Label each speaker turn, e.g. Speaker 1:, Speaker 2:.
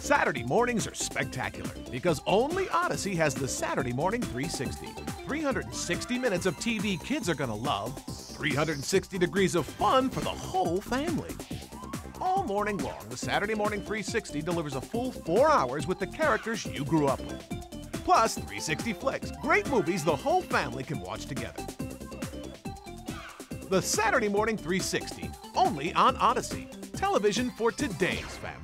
Speaker 1: Saturday mornings are spectacular because only Odyssey has the Saturday Morning 360. 360 minutes of TV kids are gonna love, 360 degrees of fun for the whole family. All morning long, the Saturday Morning 360 delivers a full 4 hours with the characters you grew up with. Plus 360 flicks, great movies the whole family can watch together. The Saturday Morning 360, only on Odyssey. Television for today's family.